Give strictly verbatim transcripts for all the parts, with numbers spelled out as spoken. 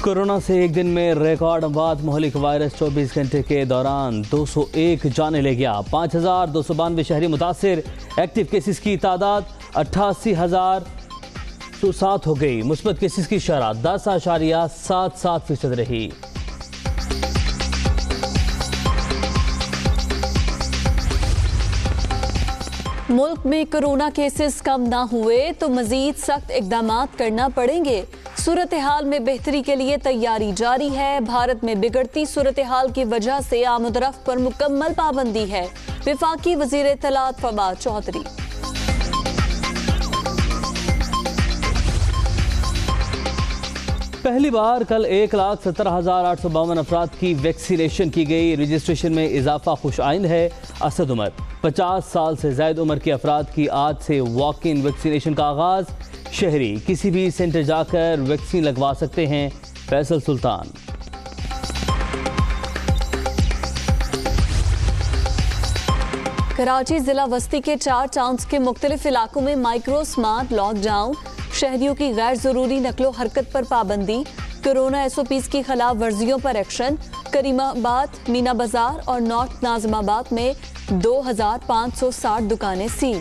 Corona से एक दिन में रिकॉर्ड अमवात। मोहलिक वायरस चौबीस घंटे के दौरान दो सौ एक जाने ले गया। पाँच हजार दो सौ बानवे शहरी मुतासिर। एक्टिव केसेस की तादाद अट्ठासी हजार तो सात हो गई। मुस्बत केसेस की शरह दस आशारिया सात सात फीसद रही। मुल्क में कोरोना केसेस कम ना हुए तो मजीद सख्त इकदाम करना पड़ेंगे। सूरत हाल में बेहतरी के लिए तैयारी जारी है। भारत में बिगड़ती सूरत हाल की वजह से आमदरफ्त पर मुकम्मल पाबंदी है। वफाकी वजीर इत्तलात फवाद चौधरी। पहली बार कल एक लाख सत्रह हजार आठ सौ बावन अफराद की वैक्सीनेशन की गई। रजिस्ट्रेशन में इजाफा खुश आइंद है। असद उमर पचास साल से ज्यादा उम्र के अफराद की आज से वॉक इन वैक्सीनेशन का आगाज। शहरी किसी भी सेंटर जाकर वैक्सीन लगवा सकते हैं। फैसल सुल्तान। कराची जिला वस्ती के चार टाउन्स के मुख्तलिफ इलाकों में माइक्रो स्मार्ट लॉकडाउन। शहरियों की गैर जरूरी नकलो हरकत पर पाबंदी। कोरोना एस ओ पीज की खिलाफ वर्जियों पर एक्शन। करीमाबाद, मीना बाजार और नॉर्थ नाजमाबाद में दो हजार पाँच सौ साठ दुकानें सील।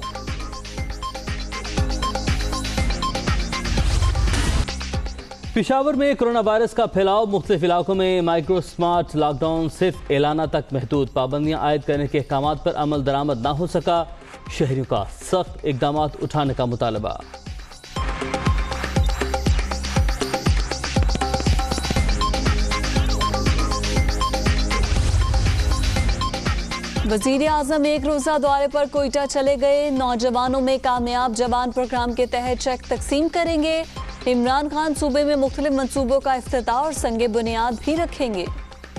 पेशावर में कोरोना वायरस का फैलाव। मुख्तलिफ इलाकों में माइक्रो स्मार्ट लॉकडाउन सिर्फ एलाना तक महदूद। पाबंदियां आयद करने के अहकाम पर अमल दरामद ना हो सका। शहरियों का सख्त इकदाम उठाने का मुतालबा। वजीर आजम एक रोजा दौरे पर कोयटा चले गए। नौजवानों में कामयाब जवान प्रोग्राम के तहत चेक तकसीम करेंगे। इमरान खान सूबे में मुख्तलिफ मंसूबों का इफ्तिताह और संगे बुनियाद भी रखेंगे।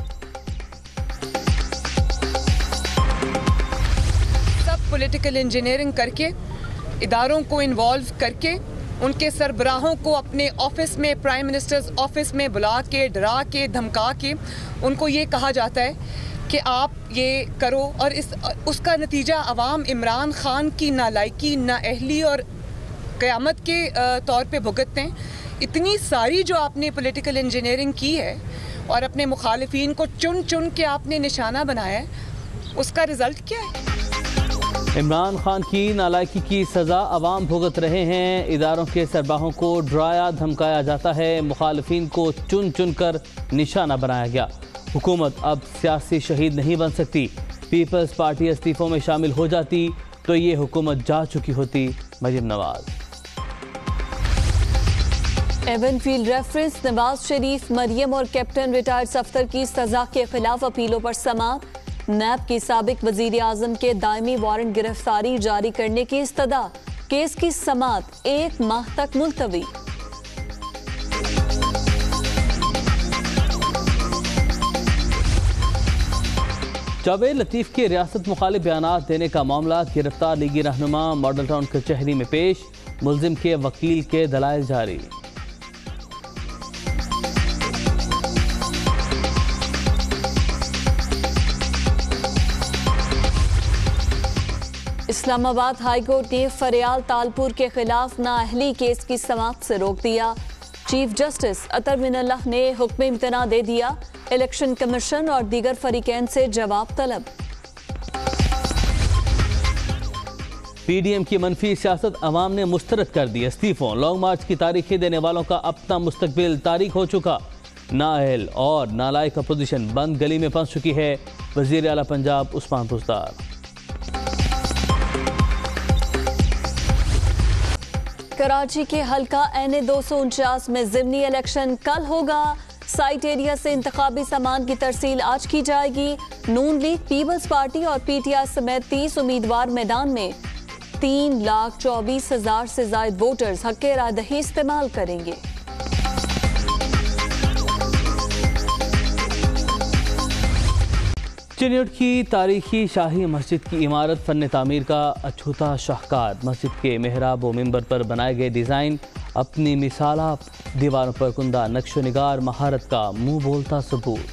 सब पॉलिटिकल इंजीनियरिंग करके, इदारों को इन्वॉल्व करके, उनके सरबराहों को अपने ऑफिस में, प्राइम मिनिस्टर्स ऑफिस में बुला के, डरा के, धमका के उनको ये कहा जाता है कि आप ये करो, और इस उसका नतीजा अवाम इमरान खान की नालायकी, नाअहली और क़यामत के तौर पे भुगतते हैं। इतनी सारी जो आपने पॉलिटिकल इंजीनियरिंग की है और अपने मुखालिफिन को चुन चुन के आपने निशाना बनाया है, उसका रिजल्ट क्या है? इमरान खान की नालायकी की सज़ा अवाम भुगत रहे हैं। इदारों के सरबराहों को डराया धमकाया जाता है। मुखालिफिन को चुन चुन कर निशाना बनाया गया। हुकूमत अब सियासी शहीद नहीं बन सकती। पीपल्स पार्टी इस्तीफों में शामिल हो जाती तो ये हुकूमत जा चुकी होती। मजीद नवाज। Avenfield reference. नवाज शरीफ, मरियम और कैप्टन रिटायर्ड सफ्तर की सजा के खिलाफ अपीलों पर समाअत। नैब की साबिक वजीर आजम के दायमी वारंट गिरफ्तारी जारी करने की इस्तदा। केस की समाअत एक माह तक मुलतवी। जावेद लतीफ के रियासत मुखालिफ बयानात देने का मामला। गिरफ्तार लीगी रहनुमा मॉडल टाउन कचहरी में पेश। मुल्जिम के वकील के दलाइल जारी। इस्लामाबाद हाई कोर्ट ने फरियाल तालपुर के खिलाफ नाअहली केस की समाअत से रोक दिया। चीफ जस्टिस अतर मिनल्लाह ने हुक्म इम्तना दे दिया। इलेक्शन कमीशन और दीगर फरीकैन से जवाब तलब। पीडीएम की मनफी सियासत अवाम ने मुस्तरद कर दी। इस्तीफों, लॉन्ग मार्च की तारीखें देने वालों का अपना मुस्तकबिल तारीख हो चुका। नाअहल और नालायक अपोजिशन बंद गली में फंस चुकी है। वजीर आला पंजाब उस्मान बुज़दार। कराची के हल्का एन ए दो सौ उनचास में ज़िमनी इलेक्शन कल होगा। साइट एरिया से इंतखाबी सामान की तरसील आज की जाएगी। नून लीग, पीपल्स पार्टी और पीटीआई समेत तीस उम्मीदवार मैदान में। तीन लाख चौबीस हजार से ज्यादा वोटर्स हक रायदही इस्तेमाल करेंगे। चिन्योट की तारीखी शाही मस्जिद की इमारत फन तामीर का अछूता शाहकार। मस्जिद के मेहराब व मिंबर पर बनाए गए डिज़ाइन अपनी मिसाला दीवारों पर कुंदा नक्शो निगार महारत का मुंह बोलता सबूत।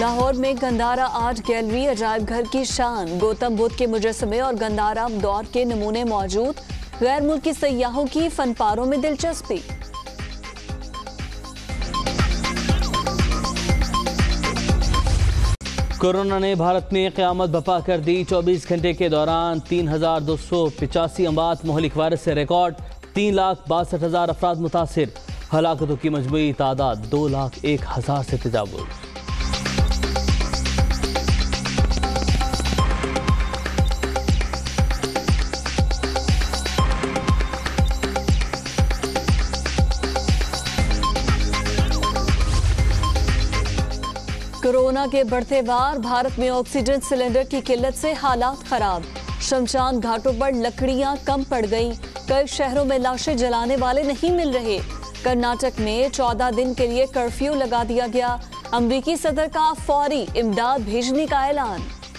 लाहौर में गंदारा आर्ट गैलरी अजायब घर की शान, गौतम बुद्ध के मुजस्समे और गंदारा दौर के नमूने मौजूद। गैर मुल्की सयाहों की फनपारों में दिलचस्पी। कोरोना ने भारत में क़यामत बपा कर दी। चौबीस घंटे के दौरान तीन हजार दो सौ पिचासी अमवात मोहलिक वायरस से रिकॉर्ड। तीन लाख बासठ हजार अफराद मुतासिर। हलाकतों की मजमूई तादाद दो लाख एक हजार से तजावुज़। कोरोना के बढ़ते वार, भारत में ऑक्सीजन सिलेंडर की किल्लत से हालात खराब। शमशान घाटों पर लकड़ियां कम पड़ गईं। कई शहरों में लाशें जलाने वाले नहीं मिल रहे। कर्नाटक में चौदह दिन के लिए कर्फ्यू लगा दिया गया। अमरीकी सदर का फौरी इमदाद भेजने का ऐलान।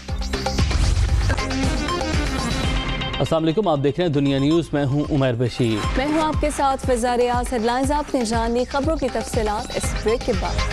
अस्सलाम वालेकुम, आप देख रहे हैं दुनिया न्यूज़। मैं हूं उमर बशीर। मैं हूं आपके साथ फिजा रियाज। हेडलाइंस आपने जान ली, खबरों की तफसीलात इस ब्रेक के बाद।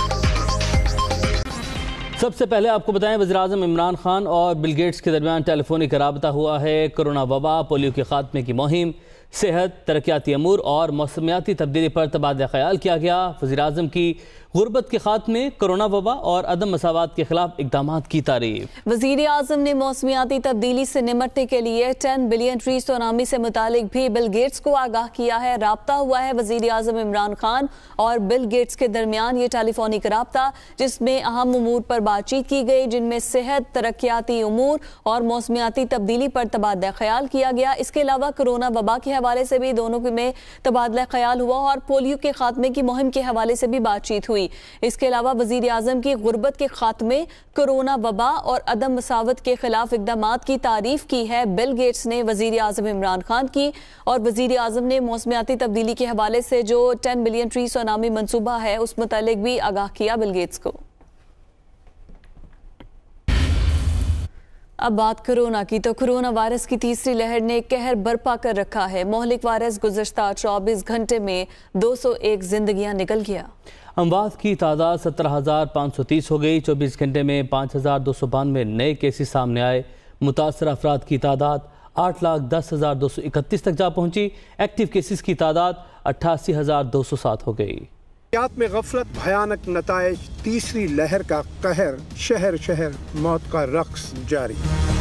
सबसे पहले आपको बताएं, वज़ीर-ए-आज़म इमरान खान और बिल गेट्स के दरमियान टेलीफोनिक राबता हुआ है। कोरोना वबा, पोलियो के खात्मे की मुहिम, सेहत, तरक्याती अमूर और मौसमियाती तब्दीली पर तबादला ख्याल किया गया। वज़ीर-ए-आज़म की गुर्बत के खात्मे, कोरोना वबा और अदम मसावात के खिलाफ इकदाम की तारीफ। वज़ीर आज़म ने मौसमियाती तब्दीली से निमटने के लिए टेन बिलियन ट्री सुनामी से मुतालिक भी बिल गेट्स को आगाह किया है। राब्ता हुआ है वज़ीर आज़म इमरान खान और बिल गेट्स के दरमियान ये टेलीफोनिक राब्ता, जिसमें अहम उमूर पर बातचीत की गई, जिनमें सेहत, तरक्याती उमूर और मौसमियाती तब्दीली पर तबादला ख्याल किया गया। इसके अलावा कोरोना वबा के हवाले से भी दोनों में तबादला ख्याल हुआ और पोलियो के खात्मे की मुहिम के हवाले से भी बातचीत हुई। इसके अलावा वज़ीर आज़म की गुर्बत के खात्मे, कोरोना वबा और अदम मसावत के खिलाफ इक़दामात की तारीफ की है बिल गेट्स ने वज़ीर आज़म इमरान खान की। और वज़ीर आज़म ने मौसमियाती तब्दीली के हवाले से जो टेन बिलियन ट्री सुनामी मनसूबा है उस मुतालिक भी आगाह किया बिल गेट्स को। अब बात कोरोना की, तो कोरोना वायरस की तीसरी लहर ने कहर बरपा कर रखा है। मोहलिक वायरस गुज़श्ता चौबीस घंटे में दो सौ एक जिंदगियां निकल गया। अमवात की तादाद सत्रह हजार पाँच सौ तीस हो गई। चौबीस घंटे में पाँच हजार दो सौ बानवे नए केसेस सामने आए। मुतासर अफराद की तादाद आठ लाख दस हजार दो सौ इकतीस तक जा पहुंची। एक्टिव केसेस की तादाद अट्ठासी हजार दो सौ सात हो गई। में गफलत, भयानक नताइज, तीसरी लहर का कहर, शहर शहर मौत का रक्स जारी।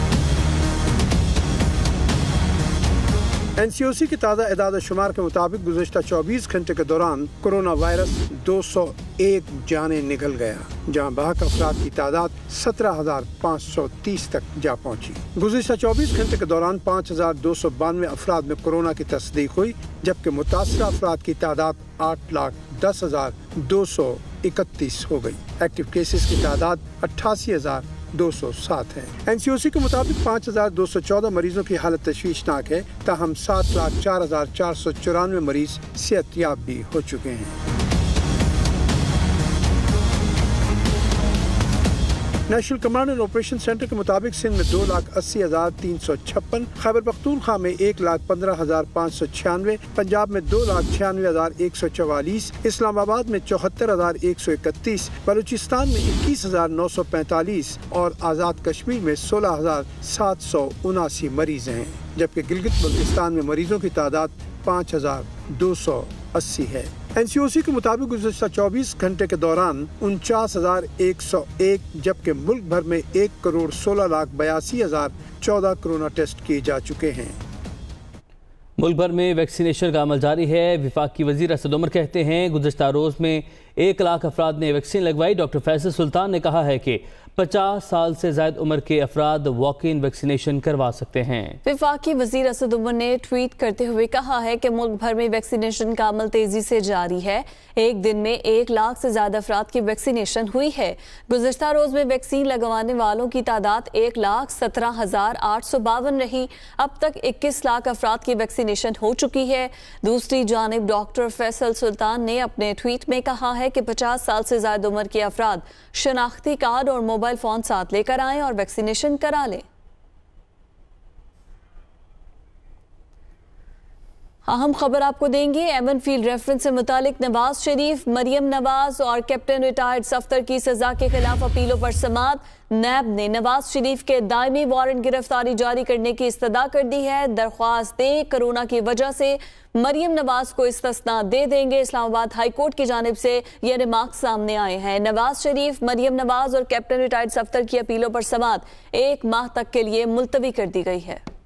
एन सी ओ सी की ताज़ा इदाद शुमार के मुताबिक गुज़श्ता चौबीस घंटे के दौरान कोरोना वायरस दो सौ एक जाने निकल गया, जहां बाहक अफराद की तादाद सत्रह हजार पाँच सौ तीस तक जा पहुंची। गुज़श्ता चौबीस घंटे के दौरान पाँच हजार दो सौ बानवे अफराद में कोरोना की तस्दीक हुई, जबकि मुतासरा अफराद की तादाद आठ लाख दस हजार दो सौ इकतीस हो गई। एक्टिव केसेस की तादाद अट्ठासी हजार दो सौ सात है। एन सी ओ सी के मुताबिक पाँच हजार दो सौ चौदह मरीजों की हालत तशवीशनाक है, ताहम सात लाख चार हजार चार सौ चौरानवे मरीज सेहतयाब भी हो चुके हैं। National command and operation centre के मुताबिक सिंध में दो लाख अस्सी हजार तीन सौ छप्पन, खैबर पख्तूनख्वा में एक लाख पंद्रह हजार पाँच सौ छियानवे, पंजाब में दो लाख छियानवे हजार एक सौ चवालीस, इस्लामाबाद में चौहत्तर हजार एक सौ इकतीस, बलूचिस्तान में इक्कीस हजार नौ सौ पैंतालीस और आज़ाद कश्मीर में सोलह हजार सात सौ उनासी मरीज हैं, जबकि गिलगित बल्तिस्तान में मरीजों की तादाद पाँच हजार दो सौ अस्सी है। एन सी ओ सी के मुताबिक गुज़श्ता चौबीस घंटे के दौरान उनचास हजार एक सौ एक, जबकि मुल्क भर में एक करोड़ सोलह लाख बयासी हजार चौदह कोरोना टेस्ट किए जा चुके हैं। मुल्क भर में वैक्सीनेशन का अमल जारी है। विफाकी वजीर असद उमर कहते हैं गुज़श्ता रोज़ में एक लाख अफराद ने वैक्सीन लगवाई। डॉक्टर फैसल सुल्तान ने कहा है कि पचास साल से ज्यादा उम्र के अफराद वॉक इन वैक्सीनेशन करवा सकते हैं। विफाकी वजीर असद उमर ने ट्वीट करते हुए कहा है कि मुल्क भर में वैक्सीनेशन का अमल तेजी से जारी है। एक दिन में एक लाख से ज्यादा अफराद की वैक्सीनेशन हुई है। गुज़श्ता रोज में वैक्सीन लगवाने वालों की तादाद एक लाख सत्रह हजार आठ सौ बावन रही। अब तक इक्कीस लाख अफराद की वैक्सीनेशन हो चुकी है। दूसरी जानिब डॉक्टर फैसल सुल्तान ने अपने ट्वीट में कहा है कि पचास साल से ज्यादा उम्र के अफराद शनाख्ती कार्ड और मोबाइल फोन साथ लेकर आएं और वैक्सीनेशन करा लें। अहम खबर आपको देंगे। एमन फील्ड रेफरेंस से मुतालिक नवाज शरीफ, मरियम नवाज और कैप्टन रिटायर्ड सफ्तर की सजा के खिलाफ अपीलों पर समात। नैब ने नवाज शरीफ के दायमी वारंट गिरफ्तारी जारी करने की इस्तदा कर दी है। दरख्वास्त दें, कोरोना की वजह से मरियम नवाज को इस्तिस्ना दे देंगे। इस्लामाबाद हाई कोर्ट की जानिब से ये रिमार्क सामने आए हैं। नवाज शरीफ, मरियम नवाज और कैप्टन रिटायर्ड सफ्तर की अपीलों पर समात एक माह तक के लिए मुलतवी कर दी गई है।